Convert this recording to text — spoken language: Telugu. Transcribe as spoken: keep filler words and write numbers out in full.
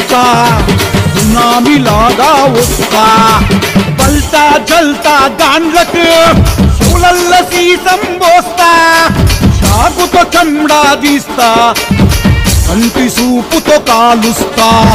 వస్తా, సునామీలాగా వస్తా, పల్టా జల్తా గాండ్లకు శూలల్ల సీసం పోస్తా, చాకుతో చెండా తీస్తా, కంటి సూపుతో కాలుస్తా.